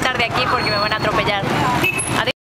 pasar de aquí porque me van a atropellar.